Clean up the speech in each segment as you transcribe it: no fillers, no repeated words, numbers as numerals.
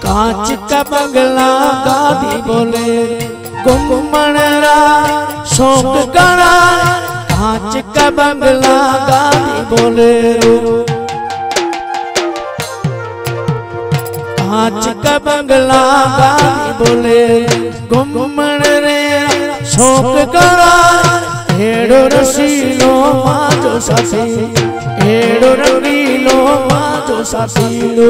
कांच का बंगला गाड़ी बोले घूमणरा शौक करा। कांच का बंगला गाड़ी बोले कांच का बंगला गाड़ी बोले घूमणरे शौक करा। हेड़ो रसीलो माजो साथी हेड़ो रंगीलो माजो साथीलो।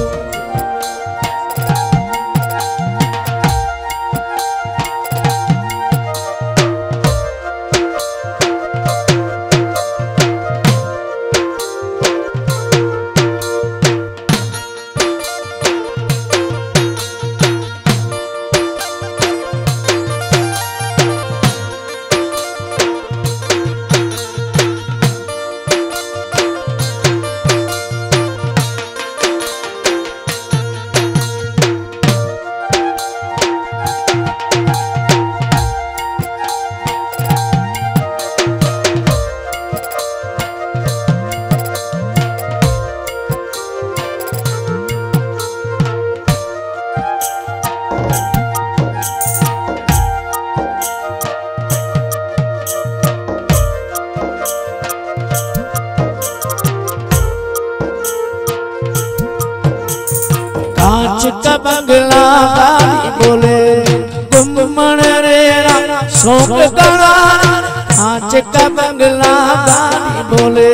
कांच का बंगला गाड़ी बोले घूमणरे शौक करा। कांच का बंगला गाड़ी बोले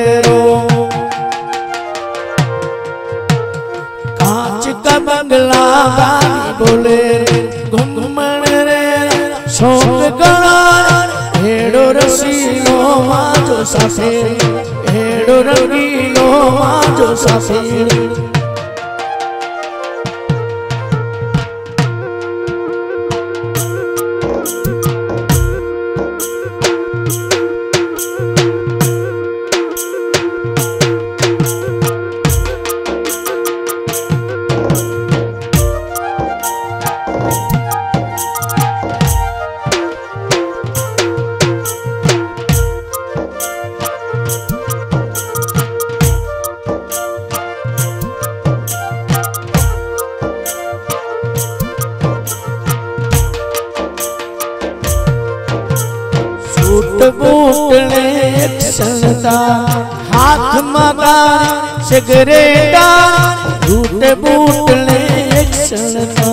कांच का बंगला गाड़ी बोले घूमणरे शौक करा। हेड़ो रसीलो माजो साथे हेड़ो रंगीलो माजो साथे। सूट बूट ले चलता हाथ मगा सिगरेटा। सूट बूट ले चलता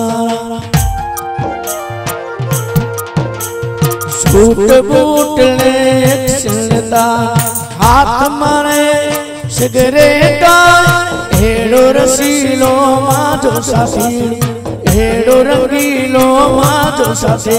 सूट बूट ले चलता हाथ मारे सिगरेटा। हेड़ो रसीलो माजो साथी हेड़ो रंगीलो माजो साथी।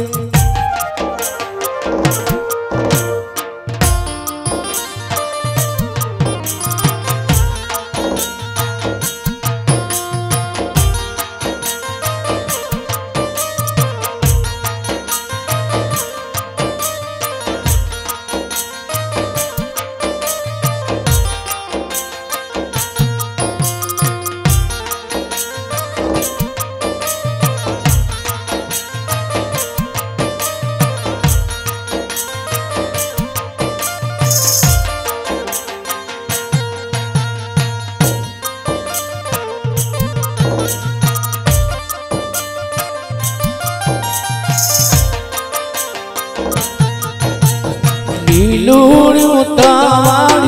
लूण उतार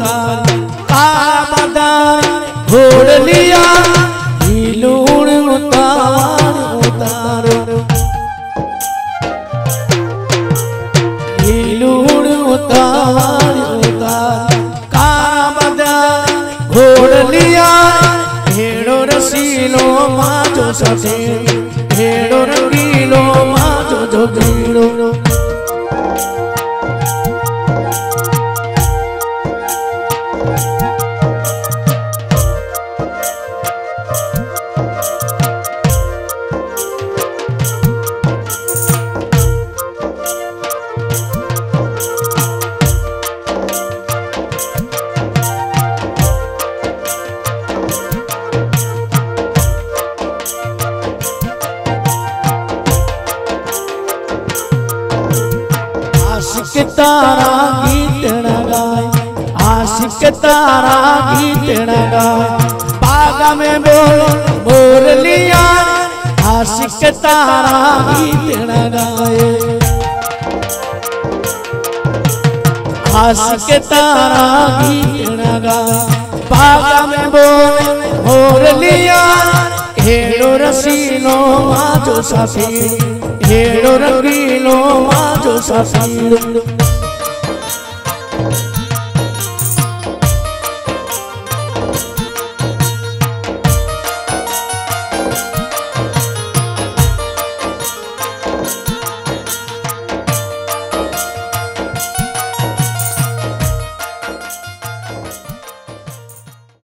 कामदार घोड़ लिया। लूण उतार लूण उतार कामदार घोड़ लिया। हेड़ो रसीलो माजो साथे हेड़ो रंगीलो माजो जोगीड़ो। आशिक तारा गीत न गाए आशिक तारा गीत न गाए। बागा में बोलो मुरलिया आशिक तारा गीत गाए आशिक तारा गीत गाए बागा में बोलो मुरलिया हेड़ो रसीलो माजो साथी हेड़ो रंगीलो माजो साथी